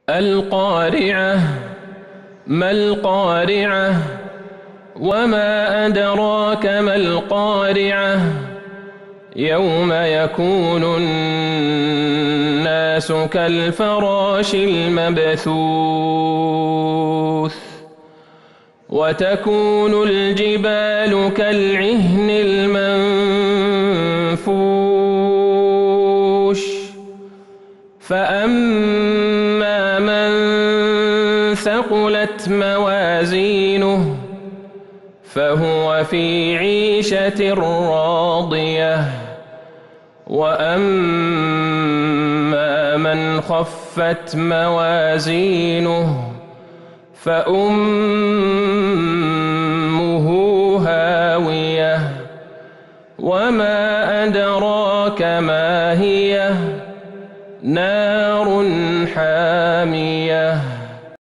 القارعة ما القارعة وما أدراك ما القارعة يوم يكون الناس كالفراش المبثوث وتكون الجبال كالعهن المنفوش فأما من ثقلت موازينه فهو في عيشة راضية وأما من خفت موازينه فأمه هاوية وما أدراك ما هي نار حامية